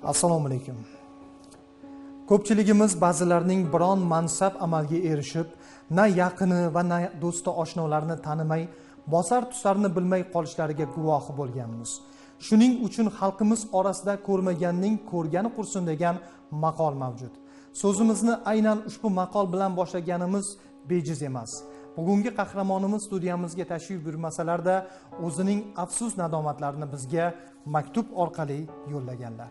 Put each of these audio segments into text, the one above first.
Assalomu alaykum. Ko'pchiligimiz ba'zilarning biron mansab amalga erishib, na yaqini va na do'sti oshnolarni tanimay, bosar tusarini bilmay qolishlariga guvohi bo'lganmiz. Shuning uchun xalqimiz orasida ko'rmaganning ko'rgani qursin degan maqol mavjud. So'zimizni aynan ushbu maqol bilan boshlaganimiz bejiz emas. Bugungi qahramonimiz studiyamizga tashrif buyurmasalarda o'zining afsus nadomatlarini bizga maktub orqali yo'llaganlar.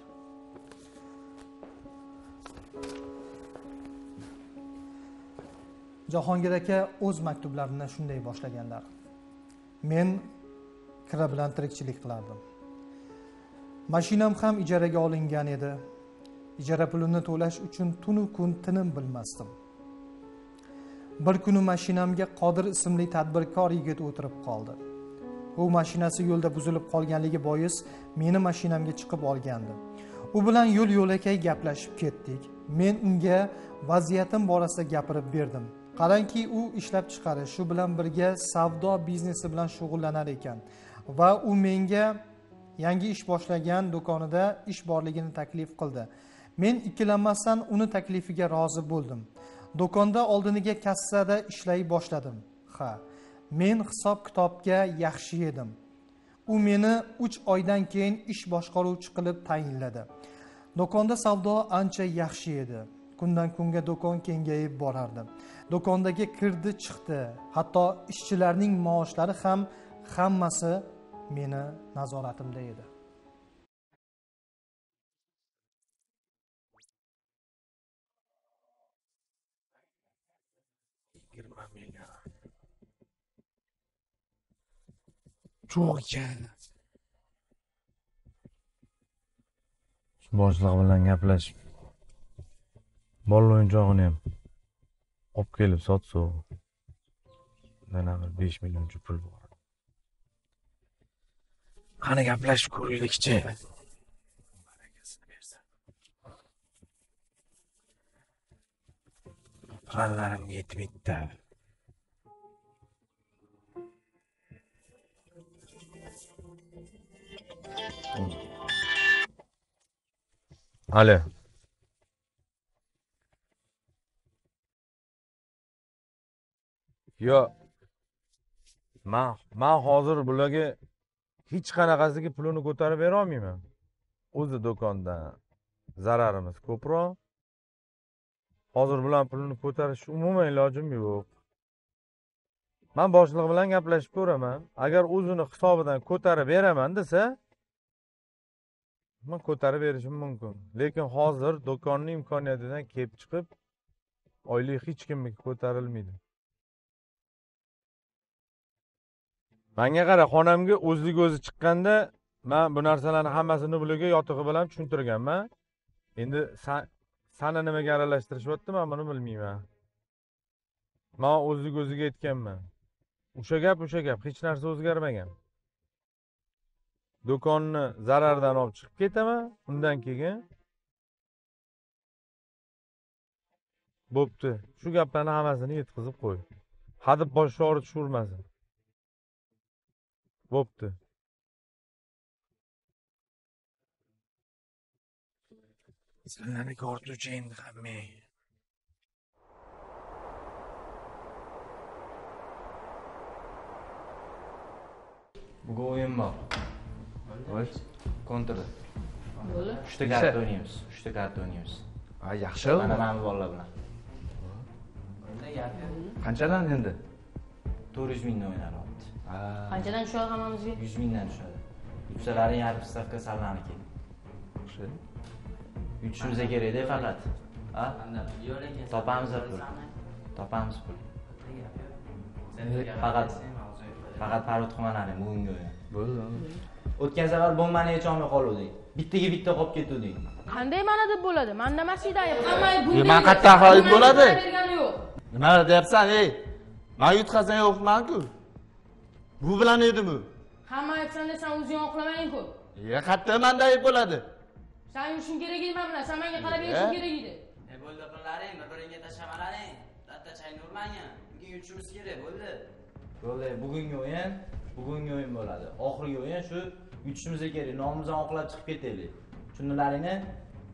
Jahongir aka o'z maktublarini shunday boshlaganlar. Men kira bilan tirikchilik qilardim. Mashinam ham ijaraga olingan edi. Ijara pulini to'lash uchun tunu kun tinim bilmasdim. Bir kuni mashinamga Qodir ismli tadbirkor yigit o'tirib qoldi. U mashinasi yo'lda buzilib qolganligi bois meni mashinamga chiqib olgandi. U bilan yo'l-yo'lakay gaplashib ketdik. Men unga vaziyatim borasida gapirib berdim. Qarangki, u ishlab chiqarish, shu bilan birga savdo biznesi bilan shug'ullanar ekan va u menga yangi ish boshlagan do'konida ish borligini taklif qildi. Men ikkilanmasdan uni taklifiga rozi bo'ldim. Do'konda oldiniga kassada ishlay boshladim. Men hisob-kitobga yaxshi edim. U meni 3 oydan keyin ish boshqaruvchi qilib tayinladi. Do'konda savdo ancha yaxshi edi. Kundan kunga do'kon kengayib borardi. Do'kondagi kirdi chiqdi, hatto ishchilarning maoshlari ham hammasi meni nazoratimda edi. Çok ekan. Boshliq bilan gaplashib, bola o'yinchog'ini ham olib kelib sotsa, mana bir 5 millioncha pul bor. Qani gaplashib ko'raylikchi. Barakasini bersin. Pullarim yetmaydi. Alo. Yo. Men hozir bularga hech qanaqasiga pulini ko'tarib bera olmayman. O'zi do'konda zararimiz ko'proq. Hozir bilan pulini ko'tarish umuman ilojim yo'q. Men boshliq bilan gaplashib ko'raman. Agar o'zini hisobidan ko'tarib beraman desa, men ko'tarib berishim mumkin. Lekin hozir do'konning imkoniyatidan kelib chiqib, oylik hech kimga ko'tarilmaydi. Menga qara, xonamga o'zlik-o'zi chiqqanda, men bu narsalarni hammasini bularga yotig'i bilan tushuntirganman. Endi sana nimaga aralashtirishyapti, men buni bilmayman. Men o'zlik-o'ziga aytganman. O'sha gap, hech narsa o'zgarmagan. Do'konni zarardan olib chiqib ketaman, undan keyin bo'pti. Shu gaplarni hammasini yetkazib qo'y. Hadib boshqa o'rib tushirmasin. Bo'pti. Sizlarni ko'ruvchi endi hamma. Bugun o'yin bor. Voy, kontrda. Bo'ldi. 3 ta kart o'ynaymiz. 3 ta kart o'ynaymiz. Ha, yaxshi. Mana bolalar bilan. Qanchadan endi? 400 mingdan o'ynaryapti. Qanchadan tushadi hammamizga? 100 mingdan tushadi. Yuksalaring yarim stavka Sarlaniki. Yaxshi. Yutishimiz kerak-da faqat. Ha? Topamiz pul. Topamiz pul. Faqat parod qilmalaring bugungi o'yin. Bo'ldi. O'tgan safar bombani hech olmay qoluvdik. Bittaga bitta qolib ketdik. Qanday mana deb bo'ladi? Menda masjid ayib. Hamma bunday. Men qayerda g'oyib bo'ladi? Nima deyapsan, ey? Men yutqazgan yo'qman-ku. Bu bilan edimi? Hamma aytsan sen o'zing oqlamaying-ku. Qayerda menda ayib bo'ladi? Sen yurishing kerak edi men bilan. Sen menga qarab berishing kerak edi. Bo'ldi pullaring, bir-biringga tashamalaring. Datta chay nurmangin. Bunga yutishimiz kerak, bo'ldi. Bo'ldi, bugungi o'yin bo'ladi. Oxirgi o'yin shu yutishimiz kerak. Nomimizdan oqlab chiqib ketaylik. Tushundilaringmi?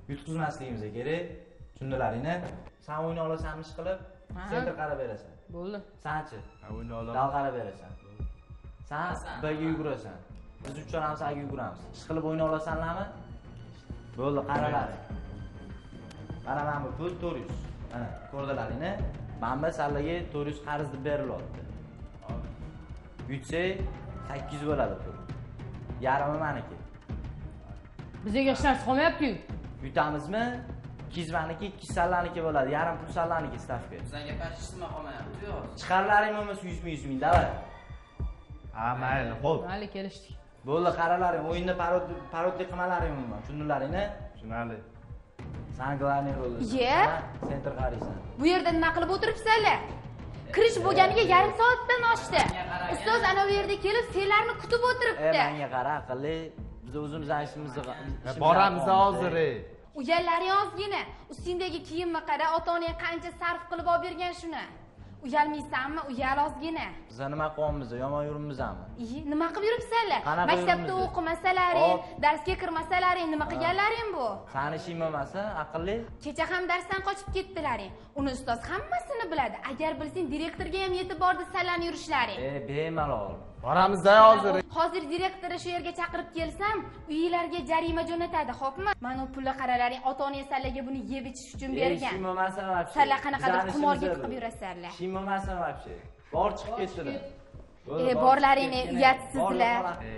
yutqizmasligimiz kerak. Tushundilaringmi? Sen o'yna olasanmi ish qilib? Sentr qarab berasan. Bo'ldi. Sanchi? O'yna olaman. Dal qarab berasan. Sen birga yugurasan. Biz uchalamiz aka yuguramiz. Ish qilib o'yna olasanlarmi? Bo'ldi, qaralaring. Mana mana bu pul 400. Mana ko'rdilaringmi? Mana bu sallaga 400 qarz deb berilyapti. Yutsak 800 bo'ladi pul. Yarimi meniki. Bizga hech narsa qolmayapti-ku. Yutamizmi? 200 meniki, 200 sallaniki bo'ladi. Yarim pul sallaniki stavka. Bizlarga pashishma qolmayapti-yu. Chiqarlaring bo'lmasa 100 ming davay. Ha, mayli, xo'p. Mayli, kelishdik. Bo'ldi, qaralaring, o'yinni parodlik qilmalaring umuman. Tushundilaringmi? Tushunali. Sen glavniy rolda. Ye? Sentr qaraysan. Bu yerda nima qilib o'tiribsizlar? Kirish bo'lganiga yarim soatdan oshdi. Ustoz ana bu yerda kelib senlarni kutib o'tiribdi. Menga qara, aqlli. Biz o'zimiz ishimizni Boramiz hozir. Uyalaring ozgina. Ustingdagi kiyimni qara, ota-onang qancha sarf qilib olib bergan shuni. Uyalmaysanmi? Uyal ozgina. Biz nima qilyapmiz? Yomon yuribmizmi? Nima qilib yuribsizlar? Qanaqa Maktabda yuribmiz? o'qimasalaring, darsga kirmasalaring, nima qilganlaring bu? Sani ishing bo'lmasa, aqlli. Kecha ham darsdan qochib ketdilaring. Uni ustoz hammasini biladi. Agar bilsang, direktorga ham yetib bordi sallan yurishlaring. Bemalol. Boramiz-da hozir. Hozir direktorni shu yerga chaqirib kelsam, uyinglarga jarima jo'natadi, xo'pmi? Mana bu pulni qaralaring, ota-onangiz sallaga buni yeb ichish uchun bergan. Ishing bo'lmasa, вообще. Salla qanaqadir qimorga tiqib yurasizlar. Ishing bo'lmasa, вообще. Bor chiqib ketdilar. Borlaringni uyatsizlar.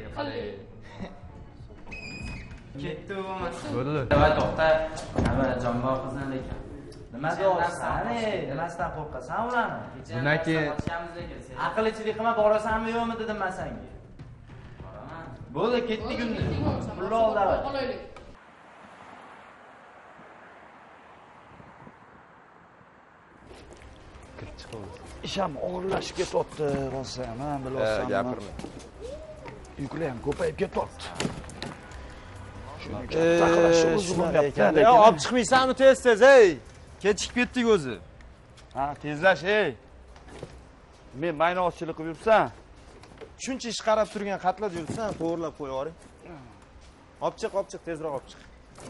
Ketdi bo'lmasa. Bo'ldi. Davay to'xta. Nima jonbor qizdan lekin. Nima deyapsan? Nimasidan qo'rqasan ularni? Bundan keyin Aqlchilik qilma, borasanmi yo'qmi dedim men senga. Boraman. Bo'ldi, ketdik unda. Pulni ol davay. Qolaylik. Ish ham og'irlashib ketyapti, rosa ham, ha, bilasiz. Gapirma. Yuklar ham ko'payib ketyapti. Shuning uchun taqlash o'zi bo'lmayapti, lekin. Olib chiqmaysanmi tez-tez, ey? Kechikib ketdik o'zi. Ha, tezlash, ey. Men maynoqchilik qilib yuribsan. Shuncha ish qarab turgan xatlar yuribsan, to'g'rilab qo'yib yuboring. Olib chiq, tezroq olib chiq.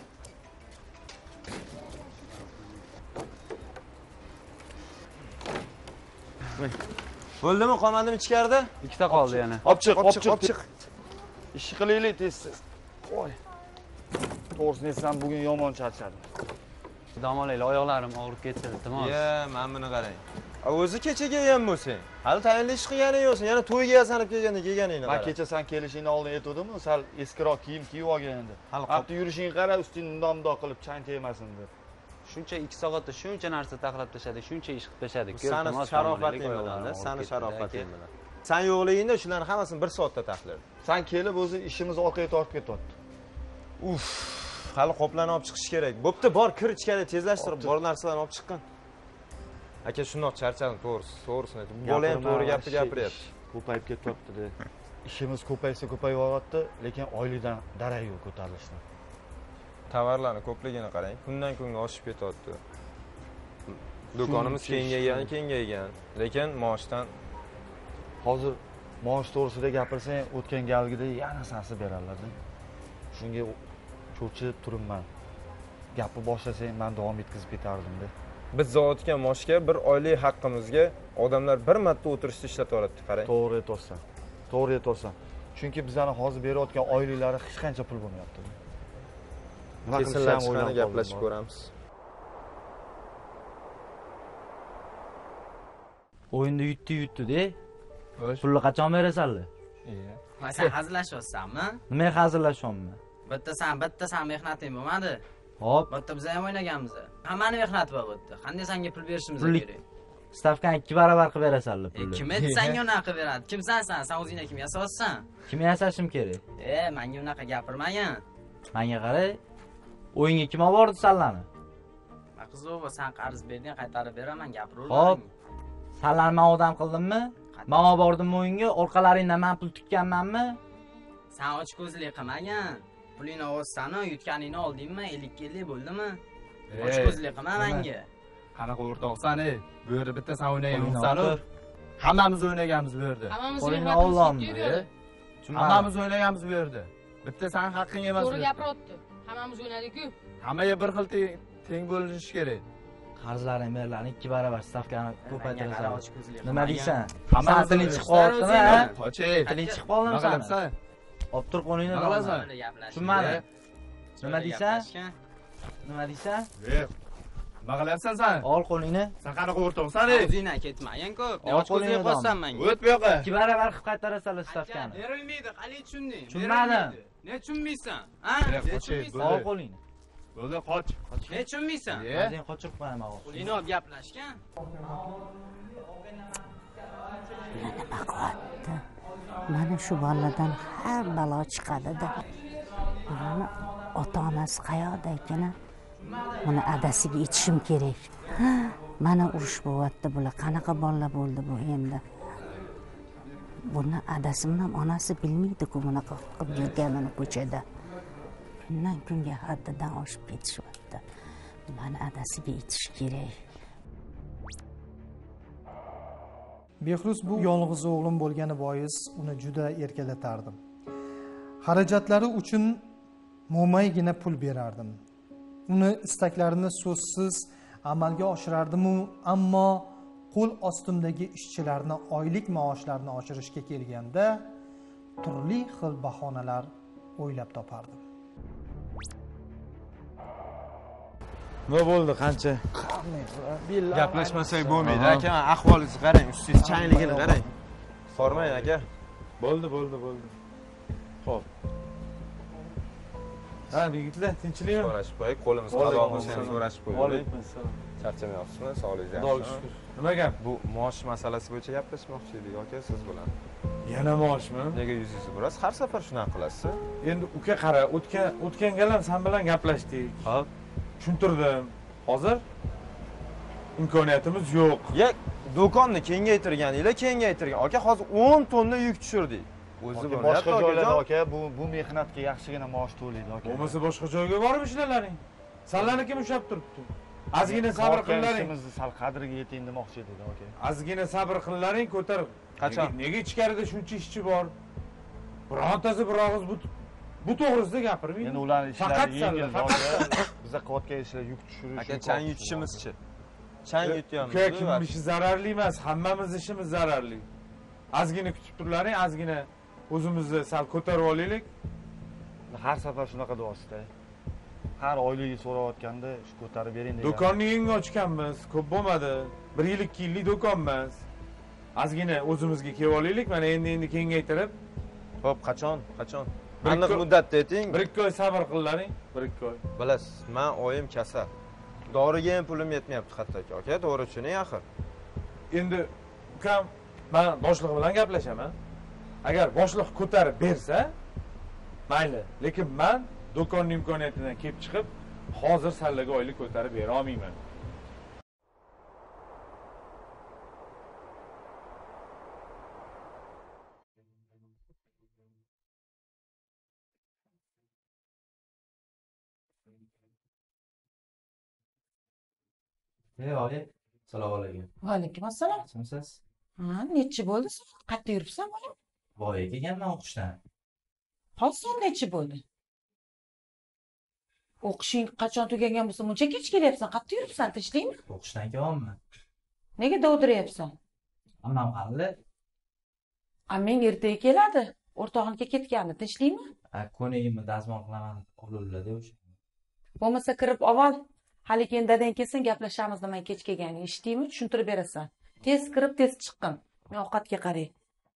Bo'ldimi, qolmadimi ichkarida? Ikkita qoldi yana. Olib chiq. Ish qilaylik tez-tez. Voy. To'g'risini aytsam, bugun yomon charchadim. Dam olaylik, oyoqlarim og'rib ketdi, iltimos. Mana buni qarang. O'zi kecha kelgan bo'lsang, hali tayinli ish qilganing yo'qsan, yana to'yga yasanib kelganingni Men qara. kecha sen kelishingdan oldin aytdim, sal eskiroq kiyim kiyib olgan endi. Hali Hatto yurishingni qara, usting mundoq qilib chang tegmasin deb. Shuncha 2 soatda shuncha narsa taxlab tashladik, shuncha ish qilib tashladik. Sani sharofating bilan-da, sani sharofating bilan. Sen yo'qligingda shularni hammasini 1 soatda taxlardim. Sen kelib o'zi ishimiz orqaga tortib ketyapti. Uf, hali qoplarni olib chiqish kerak. Bo'pti, bor, kir ichkari tezlashtirib, bor narsalarni olib chiqqin. Aka, shundoq charchadim, to'g'risini aytib. Bola ham to'g'ri gapni gapiryapti. Ko'payib ketyapti-da. Ishimiz ko'payaveradi, lekin oylikdan darak yo'q ko'tarilishdan. Tovarlarni ko'pligini qarang, kundan kunga oshib ketyapti. Do'konimiz kengaygan, lekin maoshdan Hozir maosh to'g'risida gapirsang, o'tgan galgida yana sansi berarlar-da. Shunga cho'chib turibman. Gapni boshlasang, men davom etkazib ketardim-da. biz zavodga moshga bir oylik haqqimizga odamlar bir marta o'tirishda ishlatib oladi, qarang. To'g'ri aytyapsan. Chunki bizlarni hozir berayotgan oyliklari hech qancha pul bo'lmayapti. Nima Kesinlar chiqani gaplashib ko'ramiz. O'yinda yutdi-da. Pulni qachon berasanlar? Sen hazillashyapsanmi? Nima hazillashyapman? Bitta san mehnating bo'lmadi. Hop, Bitta biz ham o'ynaganmiz. Hammani mehnati bor bu yerda. Qanday senga pul berishimiz kerak? stavkani 2 barobar qilib berasanlar pulni. Kim edi senga unaqa beradi? Kimsan sen? Sen o'zingga kim yasayapsan? Kim yasashim kerak? Menga unaqa gapirmagin. Menga qara. O'yinga kim olib bordi sallani? Qizoq, sen qarz berding, qaytarib beraman, gapiraver. Hop. Sallarni men odam qildimmi? Men olib bordimmi o'yinga? Orqalaringdan men pul tikkanmanmi? Sen och ko'zlik qilmagin. Pulingni olsanu, yutganingni oldingmi? 50 bo'ldimi? Och ko'zlik qilma menga. Qanaqa o'rtoqsan, ey? Bu yerda bitta sen o'ynagansan-ku. Hammamiz o'ynaganmiz bu yerda. Hammamiz Qo'lingni mehnatimiz ololmi? ketdi-yu. Hammamiz o'ynaganmiz bu yerda. Bitta sen haqqing emas. To'g'ri gapiryapti. Hammamiz o'ynadik-ku. Hammaga bir xil teng bo'linishi kerak. Qarzlaring berlaring 2 barobar stavkani Menga ko'paytirasan. qara och ko'zli. Nima deysan? Hammamiz Tiling chiqib qolyaptimi, ha? Qochey. Tiling chiqib qoldimi Nima sani? qilyapsan? Olib tur qo'lingni. Nima qilasan? Tushunmadim. Nima deysan? Nima deysan? Nima qilyapsan sen? Ol qo'lingni. Sen qanaqa o'rtoqsan? O'zingdan ketmagin-ku. Ol Och ko'zli qo'lingni qo'ysan menga. O't bu yoqqa. 2 barobar qilib qaytarasanlar stavkani. Berilmaydi, qalay tushunding? Tushunmadim. Ne tushunmaysan? Ha? Qoch, Ne tushunmaysan? Ol qo'lingni. Bo'ldi, qoch. Ne tushunmaysan? O'zing qochirib qo'yaman o'g'il. Qo'lingni olib gaplashgan. Nima qilyapti? Mana shu boladan har balo chiqadi-da. Buni ota-onasi qayoqda ekan? Buni adasiga yetishim kerak. Mana urush bo'lyapti bular. Qanaqa bolalar bo'ldi bu endi? Buni adasi bilan onasi bilmaydi-ku bunaqa qilib yurganini ko'chada. Kundan kunga haddidan oshib ketishyapti. Mana adasiga yetish kerak. Behruz bu yolg'iz o'g'lim bo'lgani bois uni juda erkalatardim. Xarajatlari uchun mo'maygina pul berardim. Uni istaklarini so'zsiz amalga oshirardim, ammo qo'l ostimdagi ishchilarni oylik maoshlarini oshirishga kelganda turli xil bahonalar o'ylab topardim. Nima bo'ldi, qancha? Gaplashmasak bo'lmaydi aka. Ahvolingizni qarang, ustingiz changligini qarang. Sormang aka. Bo'ldi. Xo'p. Ha, yigitlar, tinchlikmi? So'rashib qo'ying, qo'limiz qadoq bo'lsa so'rashib qo'ying. Alaykum assalom. Charchamayapsizmi? Sog'lig'ingiz Xudoga yaxshimi? shukr. Nima gap? Bu maosh masalasi bo'yicha gaplashmoqchi edik aka siz bilan. Yana maoshmi? Nega yuzingizni burasiz? Har safar shunaqa qilasiz? Endi uka qara, o'tgan gal ham sen bilan gaplashdik. Hop. Tushuntirdim. Hozir imkoniyatimiz yo'q. Do'konni kengaytirgan. Aka, hozir 10 tonna yuk tushirdik. O'zi boshqa joylarda aka, bu mehnatga yaxshigina maosh to'laydi aka. Bo'lmasa boshqa joyga borib ishlalaring. Sanlarniki ushlab turibdi. Ozgina sabr qillaring. Ishimizni sal qadriga yeting demoqchi edik aka. Ozgina sabr qillaring, ko'tar. Qachon? Nega ichkarida shuncha ishchi bor? Birontasi bir og'iz bu to'g'risida gapirmaydi. Endi ularning ishlari yengil aka. Biza qilayotgan ishlar yuk tushirish. Aka, chang yutishimizchi? Chang yutyapmiz. Uka, kimning ishi zararli emas, hammamiz ishimiz zararli. Ozgina kutib turlaring, ozgina o'zimizni sal ko'tarib olaylik. Har safar shunaqa deyapsiz-da. Har oyligi so'rayotganda shu ko'tarib bering degan. Do'konni yangi ochganmiz, ko'p bo'lmadi. 1 yil 2 yillik do'kon emas. Ozgina o'zimizga kelib olaylik, mana endi kengaytirib. Xo'p, qachon? Aniq muddatda ayting. 1-2 oy sabr qillaring, 1-2 oy. Bilasiz, men oyim kasal. Doriga ham pulim yetmayapti hattoki, aka, to'g'ri tushuning axir. Endi ukam, men boshliq bilan gaplashaman. Agar boshliq ko'tarib bersa, mayli, lekin men do'konning imkoniyatidan kelib chiqib, hozir sallaga oylik ko'tarib bera olmayman. Oyi, assalomu alaykum. Va alaykum assalom. Kimsiz? Ha, nechi bo'ldi? Qayerda yuribsan bola? Boya kelganman o'qishdan. Hozir nechi bo'ldi? O'qishing qachon tugagan bo'lsa, muncha kech kelyapsan. Qayerda yuribsan? Tinchlikmi? O'qishdan kelyapman. Nega dovdiryapsan? Ammam qanday? Ammang ertaga keladi. O'rtog'iniga ketgandi. Tinchlikmi? Ko'nagimni dazmol qilaman, qolurlar-da o'sha. Bo'lmasa kirib avval hali keyin dadang kelsin, gaplashamiz deman kech kelgani. Eshitdingmi? Tushuntirib berasan. Tez kirib, tez chiqqin. Men ovqatga qaray.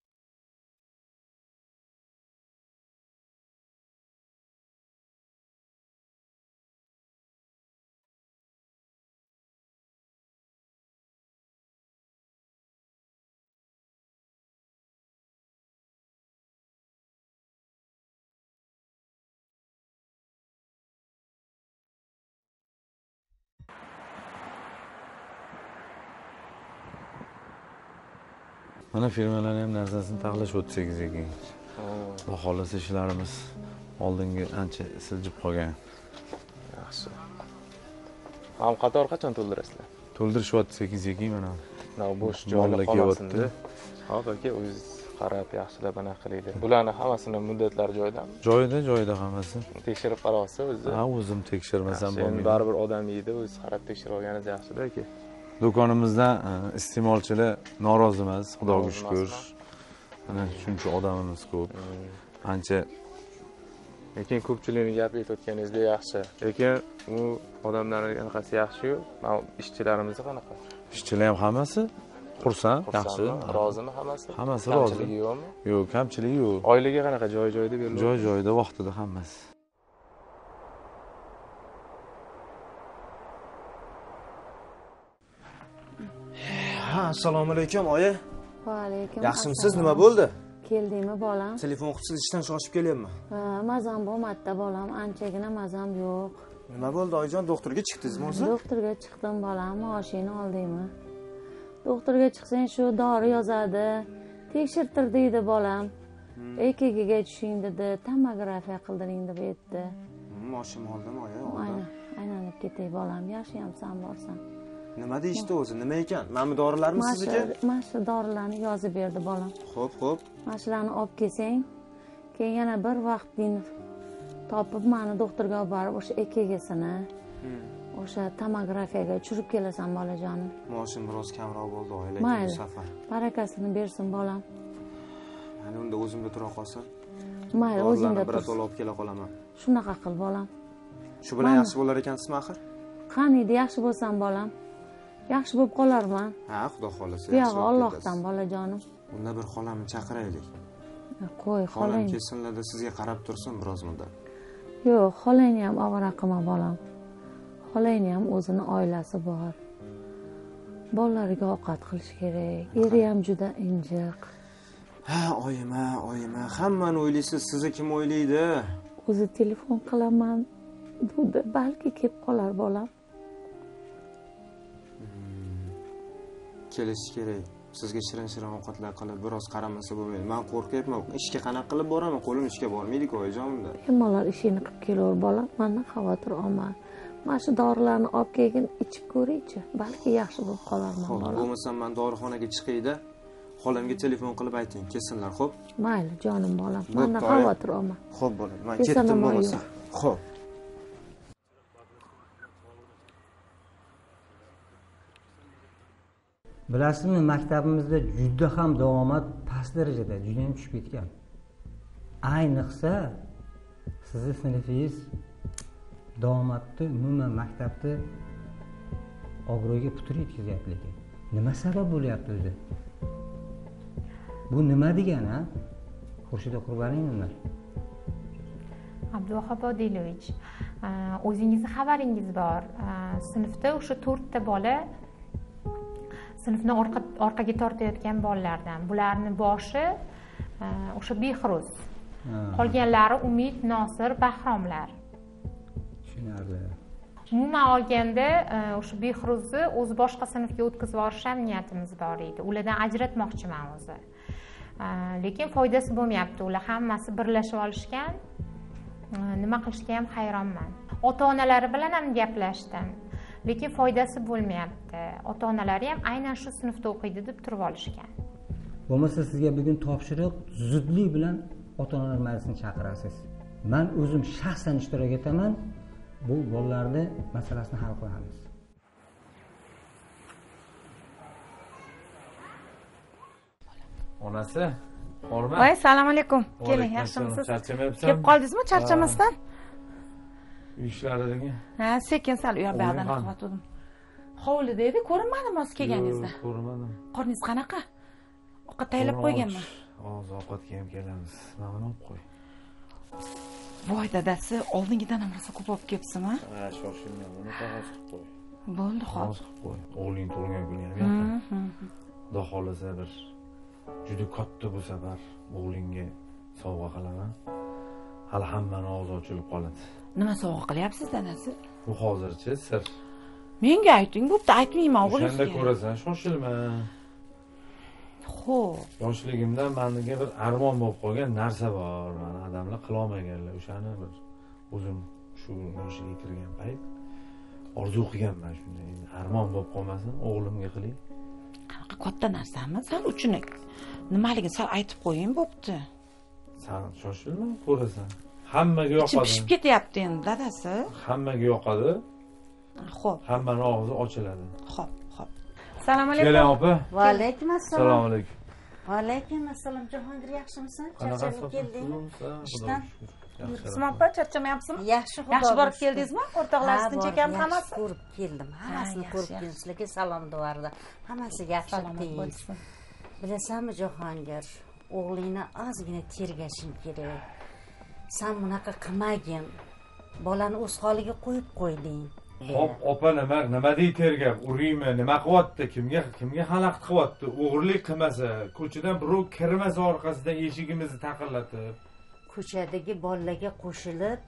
Mana firmalarning ham narsasini taxlash 38 ga. Xudo xolasa ishlarimiz oldingi ancha siljib qolgan. Yaxshi. Ham qator qachon to'ldirasizlar? To'ldirishyapti 8 ga mana. Bo'sh joylar qolmasin-da. Hop aka, o'zingiz qarab yaxshilab anaqa qilinglar. Bularning hammasini muddatlari joyidami? Joyida hammasi. Tekshirib qarayapsiz o'zi. Ha, o'zim tekshirmasam bo'lmaydi. Baribir odam yeydi, o'zi qarab tekshirib olganingiz yaxshi-da aka. Do'konimizdan iste'molchilar norozi emas, xudoga shukr. Mana shuncha odamimiz ko'p. Ancha lekin ko'pchilikning gapi aytayotganingizdek yaxshi. Lekin u odamlarning anaqasi yaxshi-yu, mana ishchilarimiz qanaqa? Ishchilar ham hammasi xursand, yaxshi. Rozimi hammasi? Hammasi rozi. Kamchiligi yo'qmi? Yo'q, kamchiligi yo'q. Oyligi qanaqa joy-joyida beriladi? Joy-joyida vaqtida hammasi. Ha, assalomu alaykum, oyi. Va alaykum. Yaxshimisiz? Nima bo'ldi? Keldingmi bolam? Telefon qutisi ishdan shoshib kelyapman. Ha, mazam bo'lmadi bolam, anchagina mazam yo'q. Nima bo'ldi oyijon? Doktorga chiqdingizmi o'zi? Doktorga chiqdim bolam, maoshingni oldingmi? Doktorga chiqsang shu dori yozadi, tekshirtir deydi bolam. EKGga tushing dedi, tomografiya qildiring deb aytdi. Moshim oldimi oyi? Aylanib ketay bolam, yaxshiyamsan borsan. Nima deyishdi o'zi? Nima ekan? Mana bu dorilarmi sizniki? Mana shu dorilarni yozib berdi bolam. Xo'p. Mana shularni olib kelsang, keyin yana bir vaqtni topib meni doktorga olib borib o'sha EKGsini, o'sha tomografiyaga tushirib kelasan bolajonim. Moshim biroz kamroq bo'ldi oila bu safar. Barakasini bersin bolam. Mana unda o'zimda tura qolsin. Mayli, o'zingda tur. Bir olib kela qolaman. Shunaqa qil bolam. Shu bilan yaxshi bo'lar ekansizmi axir? Qaniydi yaxshi bo'lsam bolam. Yaxshi bo'lib qolarman. Ha, xudo xolasa. Buyog'i Allohdan bolajonim. Unda bir xolamni chaqiraylik. Qo'y, xolang. Xolam kelsinlarda sizga qarab tursin biroz muddat. Yo'q, xolangni ham ovora qilma bolam. Xolangni ham o'zini oilasi bor. Bolalarga ovqat qilish kerak. Eri ham juda injiq. Ha, oyima. Hammani o'ylaysiz, sizni kim o'ylaydi? O'zi telefon qilaman dedi, balki kelib qolar bolam. Kelish kerak. Sizga shirin ovqatlar qilib biroz qaramasa bo'lmaydi. Men qo'rqyapman. Ishga qanaqa qilib boraman? Qo'lim ishga bormaydi-ku oyijon bunda. Bemalol ishingni qilib kelaver bolam. Mendan xavotir olma. Mana shu dorilarni olib kelgin, ichib ko'ring-chi. Balki yaxshi bo'lib qolarman bolam. Bo'lmasa men dorixonaga chiqayda, xolamga telefon qilib ayting, kelsinlar, xo'p? Mayli, jonim bolam. Mendan xavotir olma. Xo'p, bolam. Men ketdim bo'lmasa. Xo'p. Bilasizmi, maktabimizda juda ham davomat past darajada, juda ham tushib ketgan. Ayniqsa sizni sinfingiz davomatni, umuman maktabda obro'ga putur yetkazyapti lekin. Nima sabab bo'lyapti o'zi? Bu nima degani, ha? Xurshida Qurbaniyevna. Abduvahob Odilovich, o'zingizni xabaringiz bor. Sinfda o'sha 4 ta bola sinfni orqaga tortayotgan bolalardan. Bularning boshi o'sha Behruz. Qolganlari Umid, Nosir, Bahromlar. Tushunarli. Umuman olganda o'sha Behruzni o'zi boshqa sinfga o'tkazib yuborish ham niyatimiz bor edi. Ulardan ajratmoqchiman o'zi. Lekin foydasi bo'lmayapti. Ular hammasi birlashib olishgan. Nima qilishga ham hayronman. Ota-onalari bilan ham gaplashdim. Lekin foydasi bo'lmayapti. Ota-onalari ham aynan shu sinfda o'qiydi deb turib olishgan. Bo'lmasa sizga bugun topshiriq zudlik bilan ota-onalar majlisini chaqirasiz. Men o'zim shaxsan ishtirok etaman. Bu bolalarni masalasini hal qilamiz. Onasi, hormat. Voy, assalomu alaykum. Keling, yaxshimisiz? Charchamayapsan? Kelib qoldingizmi charchamasdan? Ishlaridagi. Ha, sekin sal u yoqdan qilyotgandim. Hovlida edi, ko'rinmadimi o'zi kelganingizda? Ko'rmadim. Qorningiz qanaqa? Ovqat tayyorlab qo'yganman. Hozir ovqatga ham kelamiz. Mana buni olib qo'y. Voy, dadasi, oldingidan ham rosa ko'p olib kelibsizmi? Ha, shoshilma, buni qog'oz qilib qo'y. Bo'ldi, xo'p. Qog'oz qilib qo'y. O'g'ling tug'ilgan kuni ham yaqin. Xudo xolasa bir juda katta bu safar o'g'lingga sovg'a qilaman. Hali hammani og'zi ochilib qoladi. Nima sovg'a qilyapsiz, dadasi? Bu hozircha sir. Menga ayting, bo'pti, aytmayman o'g'lingizga. O'shanda ko'rasan, shoshilma. Xo'p. Yoshligimdan menga bir armon bo'lib qolgan narsa bor. Meni odamlar qila olmaganlar. O'shani bir o'zim shu yoshga kirgan payt orzu qilganman shunday. Armon bo'lib qolmasin, o'g'limga qilay. Qanaqa katta narsami? Sal uchun nimaligini sal aytib qo'ying bo'pti. Sen shoshilma, ko'rasan. Hammaga yoqadi. Ichim pishib ketyapti endi dadasi. Hammaga yoqadi. Xo'p. Hammaning og'zi ochiladi. Xo'p. Assalomu alaykum. Keling opa. Va alaykum assalom. Assalomu alaykum. Va alaykum assalom. Jahongir, yaxshimisan? Charchab keldingmi? Ishdan. Isma opa, charchamayapsizmi? Yaxshi, xudo. Yaxshi borib keldingizmi? O'rtoqlar tinch ekanmi hammasi? Ko'rib keldim. Hammasini ko'rib keldim. Sizlarga salom duvarda. Hammasi yaxshi tinch. Bilasanmi Jahongir, o'g'lingni ozgina tergashing kerak. Sen bunaqa qilmagin. Bolani o'z holiga qo'yib qo'yding. Hop, opa nima deydi tergab? Uriymi? Nima qilyapti? Kimga xalaqit qilyapti? O'g'irlik qilmasa, ko'chadan birov kirmasa orqasidan eshigimizni taqillatib. Ko'chadagi bolalarga qo'shilib,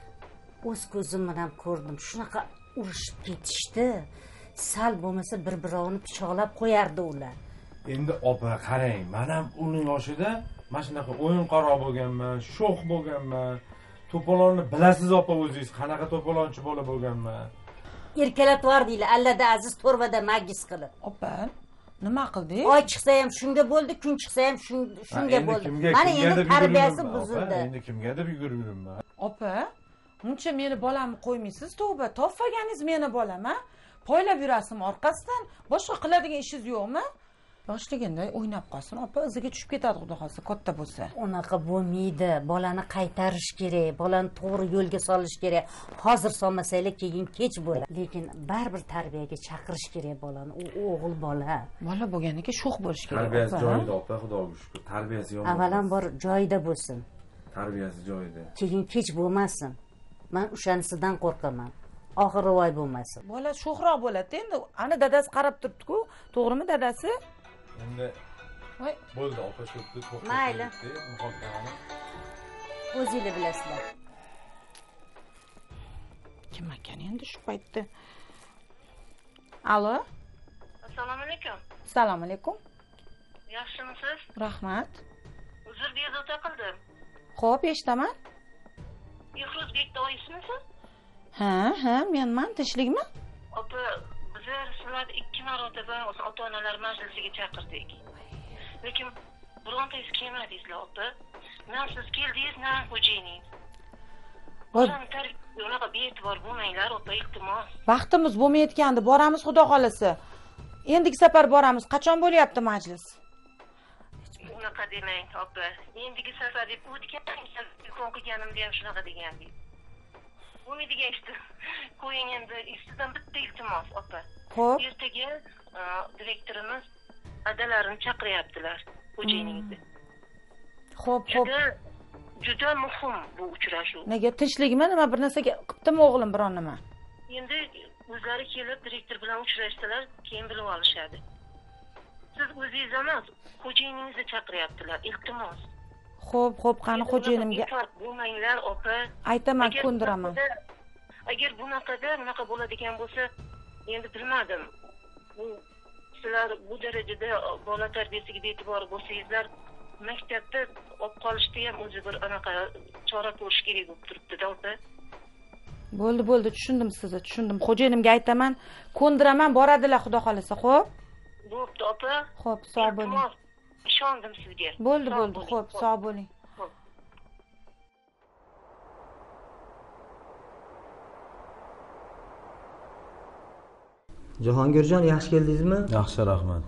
o'z ko'zim bilan ko'rdim. Shunaqa urushib ketishdi. Sal bo'lmasa bir-birovini pichoqlab qo'yardi ular. Endi opa qarang, men ham uning yoshida mana shunaqa o'yinqaro bo'lganman, sho'x bo'lganman. To'polonni bilasiz opa o'zingiz, qanaqa to'polonchi bola bo'lganman. Erkalatib yubordinglar, allada aziz to'rvada magis qilib. Opa, nima qildik? Oy chiqsa ham shunga bo'ldi, kun chiqsa ham shunga bo'ldi. Mana endi tarbiyasi buzildi. Endi kimgadir yugurib yuribman. Opa, muncha meni bolamni qo'ymaysiz, tavba, topfaganingiz meni bolam, ha? Poylab yurasizmi orqasidan? Boshqa qiladigan ishingiz yo'qmi? Yoshligida o'ynab qolsin, opa, iziga tushib ketadi xudo xolsa, katta bo'lsa. Unaqa bo'lmaydi. Bolani qaytarish kerak, bolani to'g'ri yo'lga solish kerak. Hozir solmasanglar keyin kech bo'ladi. Lekin baribir tarbiyaga chaqirish kerak bolani. U o'g'il bola. Bola bo'lgandan keyin sho'x bo'lish kerak. Tarbiyasi joyida opa, xudoga shukr. Tarbiyasi yomon. Avvalambor joyida bo'lsin. Tarbiyasi joyida. Keyin kech bo'lmasin. Men o'shanisidan qo'rqaman. Oxiri voy bo'lmasin. Bola sho'xroq bo'ladi endi. Ana dadasi qarab turibdi-ku, to'g'rimi dadasi? Endi bo'ldi opa, shu to'xtatib. Mayli. O'zinglar bilasizlar. Kim ekan endi shu paytda? Alo? Assalomu alaykum. Assalomu alaykum. Yaxshimisiz? Rahmat. Uzr bezovta qildim. Xo'p, eshitaman. Behruzbekda oyismisiz? Ha, menman, tinchlikmi? Opa, bizlar sizlarni 2 marotaba ota-onalar majlisiga chaqirdik. Lekin birontangiz kelmadingizlar, opa. Na siz keldingiz, na xo'jayiningiz. Bolani tarbiyaga unaqa bee'tibor bo'lmanglar, opa, iltimos. Vaqtimiz bo'lmayotgandi, boramiz xudo xolasa. Endigi safar boramiz. Qachon bo'lyapti majlis? Unaqa demang, opa. Endigi safar deb o'tgan qilganimda ham shunaqa degandik. Bo'lmaydigan ishni qo'ying endi, sizdan bitta iltimos, opa. Xo'p. Ertaga direktorimiz adalarini chaqiryaptilar, xo'jayiningizni. Xo'p. Juda muhim bu uchrashuv. Nega, tinchlikmi? Nima bir narsaga qilibdimi o'g'lim biron nima? Endi o'zlari kelib direktor bilan uchrashsalar, keyin bilib olishadi. Siz o'zingiz emas, xo'jayiningizni chaqiryaptilar, iltimos. Xo'p, qani xo'jayinimga bo'lmanglar, opa. Aytaman, ko'ndiraman. Agar bunaqa bo'ladigan bo'lsa, endi bilmadim. Sizlar bu darajada bola tarbiyasiga be'tibor bo'lsangizlar, maktabda olib qolishda ham o'zi bir anaqa chora ko'rish kerak bo'lib turibdi-da, opa. Bo'ldi, tushundim sizni, tushundim. Xo'jayinimga aytaman, ko'ndiraman, boradilar xudo xolasa, xo'p? Bo'pti, opa. Xo'p, sog' bo'ling. Ishondim sizga. Bo'ldi, xo'p, sog' bo'ling. Jahongirjon, yaxshi keldingizmi? Yaxshi, rahmat.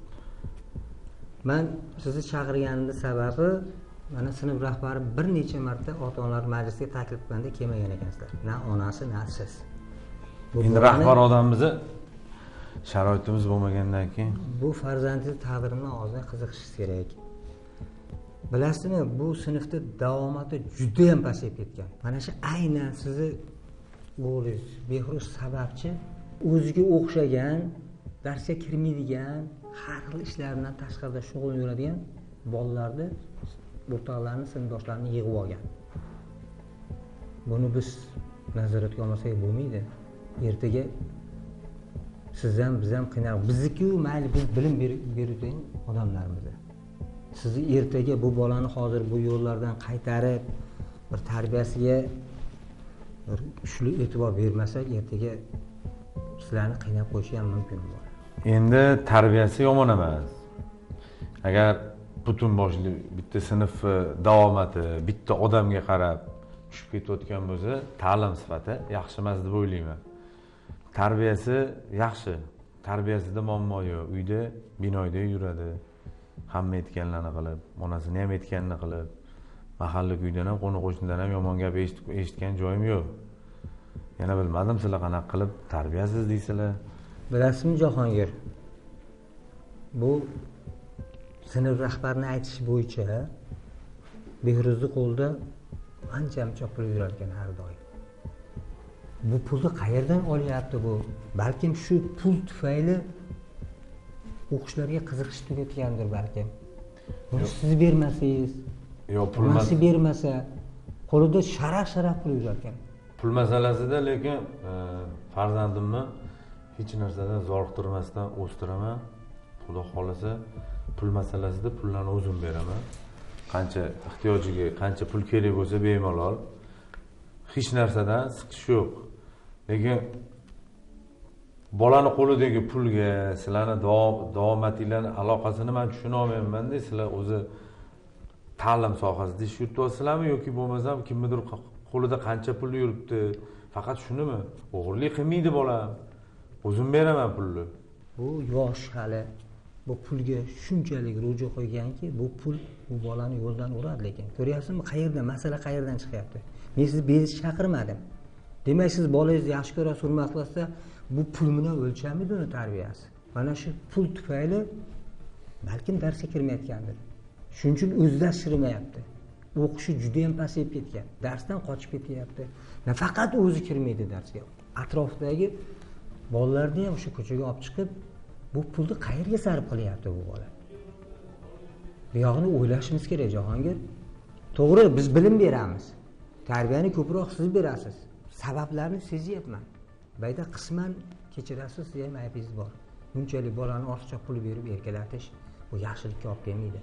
Men sizni chaqirganimning sababi, mana sinf rahbari bir necha marta ota-onalar majlisiga taklif qilganda kelmagan ekansizlar. Na onasi, na siz. Endi rahbar odamimiz sharoitimiz bo'lmagandan keyin bu farzandingiz taqdiridan ozgina qiziqishingiz kerak. Bilasizmi, bu sinfda davomati juda ham pasayib ketgan. Mana shu aynan sizni o'g'lingiz Behruz sababchi o'ziga o'xshagan, darsga kirmaydigan, har xil ishlar bilan tashqarida shug'ullanadigan bolalarni, o'rtoqlarni, sinfdoshlarini yig'ib olgan. Buni biz nazoratga olmasak bo'lmaydi. Ertaga siz ham, biz ham qiynalib, bizniki-ku mayli, biz bilim beradigan odamlarmiz. Sizni ertaga bu bolani hozir bu yo'llardan qaytarib, bir tarbiyasiga bir kuchli e'tibor bermasak, ertaga sizlarni qiynab qo'yishi ham mumkin bo'ladi. Endi tarbiyasi yomon emas. Agar butun boshli bitta sinfni davomati bitta odamga qarab tushib ketayotgan bo'lsa, ta'lim sifati yaxshi emas deb o'ylayman. Tarbiyasi yaxshi. Tarbiyasida muammo yo'q. Uyda, binoyda yuradi. Hamma aytganlarini qilib, onasini ham aytganini qilib, mahalla kuydan ham, qo'ni-qo'shnidan ham yomon gap eshitgan joyim yo'q. Yana bilmadim sizlar qanaqa qilib tarbiyasiz deysizlar. Bilasizmi Jahongir? Bu sinf rahbarining aytishi bo'yicha Behruzni qo'lida ancha pul yurar ekan har doim. Bu pulni qayerdan olyapti bu? Balkim shu pul tufayli o'qishlarga qiziqish tugatgandir balkim. Buni siz bermasangiz, yo'q, pul bermasa, qo'lida sharaf pul yurar ekan. Pul masalasida lekin farzandimni hech narsadan zoriqtirmasdan o'stiraman. Xudo xolasa, pul masalasida pullarni o'zim beraman. Qancha ehtiyojiga, qancha pul kerak bo'lsa bemalol. Hech narsadan siqish yo'q. Lekin bolani qo'lidagi pulga sizlarni davomatinglarning aloqasini men tushuna olmayman-da. Sizlar o'zi ta'lim sohasida ish yurityapsizlarmi yoki bo'lmasam kimnidir qo'lida qancha pul yuribdi? Faqat shunimi? O'g'irlik qilmaydi bolam. O'zim beraman pulni. Bu yosh hali. Bu pulga shunchalik ro'ja qo'yganki, bu pul bu bolani yo'ldan uradi lekin. Ko'ryapsizmi, qayerdan, masala qayerdan chiqyapti? Men sizni bezishga chaqirmadim. Demak, siz bolangizni yaxshi ko'rasiz, hurmat qilsa, bu pul bilan o'lchamidi uni tarbiyasi. Mana shu pul tufayli balkim darsga kirmayotgandir. Shuning uchun o'zlashtirmayapti. O'qishi juda ham pasayib ketgan. Darsdan qochib ketyapti. Nafaqat o'zi kirmaydi darsga. Atrofdagi bolalarni ham o'sha ko'chaga olib chiqib, bu pulni qayerga sarf qilyapti bu bola? Bu yo'g'ini o'ylashimiz kerak, Jahongir. To'g'ri, biz bilim beramiz. Tarbiyani ko'proq siz berasiz. Sabablarni sezyapman. Bayda qisman kechirasiz, siz ham aybingiz bor. Bunchalik bolani ortiqcha pul berib erkalatish bu yaxshilikka olib kelmaydi.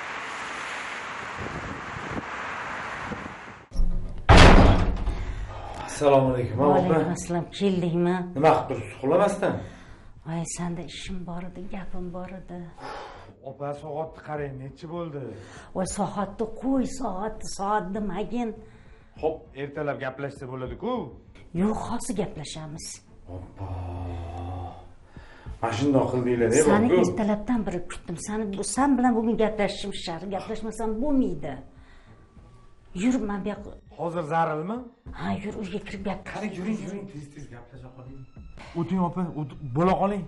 Assalomu alaykum. Alaykum assalom. Keldingmi? Nima qilib turibsiz? Uxlamasdan? Voy, senda ishim bor edi, gapim bor edi. Opa, soatni qarang, necha bo'ldi? Voy, soatni qo'y, soat demagin. Xo'p, ertalab gaplashsa bo'ladi-ku. Yo'q, hozir gaplashamiz. Opa. Mana shundoq qildinglar-ku. Seni ertalabdan beri kutdim. Sen bilan bugun gaplashishim shart. Gaplashmasam bo'lmaydi. Yur, men bu yoqqa. Hozir zarilmi? Ha, yur, uyga kirib gap. Qani, yuring, tez gaplasha qoling. O'ting, opa, bo'la qoling.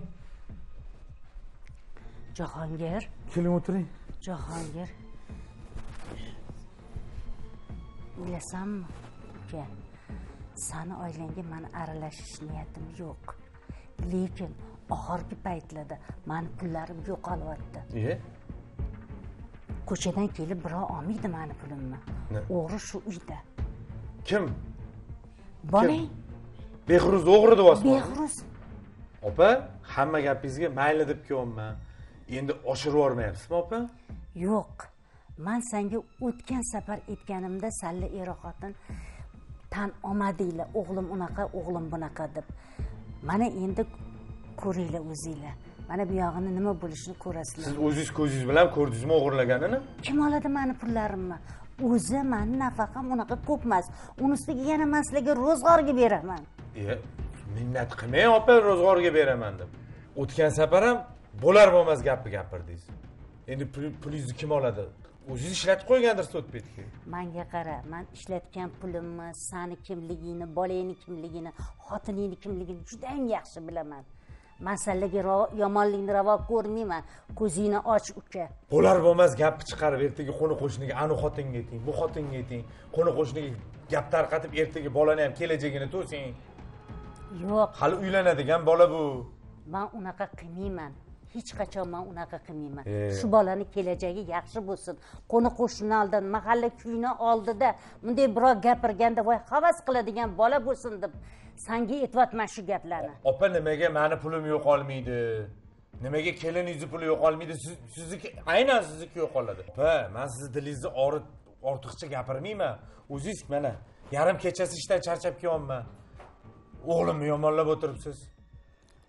Jahongir. Keling, o'tiring. Jahongir. Bilasanmi? Uka, seni oilangga men aralashish niyatim yo'q. Lekin oxirgi paytlarda meni pullarim yo'qolyapti. Ko'chadan kelib birov olmaydi meni pulimni. O'g'ri shu uyda. Kim? Bolang. Behruz o'g'ri deyapsizmi? Behruz. Opa, hamma gapingizga mayli deb kelyapman. Endi oshirib yormayapsizmi, opa? Yo'q. Men senga o'tgan safar aytganimda salla er-xotin tan olmadinglar. O'g'lim unaqa, o'g'lim bunaqa deb. Mana endi ko'ringlar o'zinglar. Mana bu yog'ini nima bo'lishini ko'rasizlar. Siz o'zingiz ko'zingiz bilan ko'rdingizmi o'g'irlaganini? Kim oladi meni pullarimni? O'zi meni nafaqam unaqa ko'p emas. Uni ustiga yana men sizlarga ro'zg'orga beraman. Minnat qilmang, opa, ro'zg'orga beraman deb. O'tgan safar ham bo'lar bo'lmas gapni gapirdingiz. Endi pulingizni kim oladi? O'zingiz ishlatib qo'ygandirsiz o'tbetga. Menga qara, men ishlatgan pulimni, seni kimligingni, bolangni kimligini, xotiningni kimligini juda ham yaxshi bilaman. Men senlarga yomonlikni ravo ko'rmayman. Ko'zingni och, uka. Bo'lar bo'lmas gapni chiqarib ertaga qo'ni qo'shniga, anu xotinga ayting, bu xotinga ayting, qo'ni qo'shniga gap tarqatib ertaga bolani ham kelajagini to'sing. Yo'q. Hali uylanadigan bola bu. Men unaqa qilmayman. Hech qachon men unaqa qilmayman. Shu bolani kelajagi yaxshi bo'lsin. Qo'ni qo'shni oldidan, mahalla kuyini oldida bunday birov gapirganda voy havas qiladigan bola bo'lsin deb senga aytayapman shu gaplarni. Opa, nimaga meni pulim yo'qolmaydi? Nimaga keliningizni puli yo'qolmaydi? Sizniki aynan sizniki yo'qoladi. Opa, men sizni dilingizni ortiqcha gapirmayman. O'zingiz mana yarim kechasi ishdan charchab kelyapman. O'g'limni yomonlab o'tiribsiz.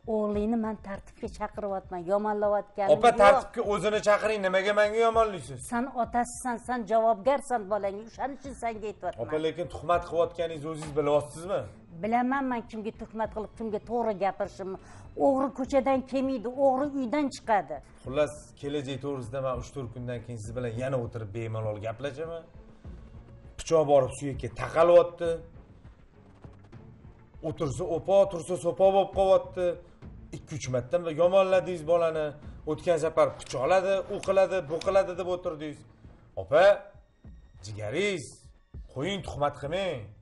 o'g'lingni man tartibga chaqiryapman, yomonlayotganim Opa, tartibga o'zini chaqiring, nimaga menga yomonlaysiz? Sen otasisan, sen javobgarsan bolangga, o'shaning uchun senga aytyapman. Opa, lekin tuhmat qilayotganingizni o'zingiz bilyapsizmi? Bilaman men kimga tuhmat qilib, kimga to'g'ri gapirishimni. O'g'ri ko'chadan kelmaydi, o'g'ri uydan chiqadi. Xullas, kelajak to'g'risida men 3-4 kundan keyin siz bilan yana o'tirib bemalol gaplashaman. Pichoq borib suyakka taqalyapti. O'tirsa opa, tursa so'pa bo'lib qolyapti. 2-3 marta yomonladingiz bolani. O'tgan safar pichoqladi, u qiladi, bu qiladi deb o'tirdingiz. Opa, jigaringiz, qo'ying tuhmat qilmang.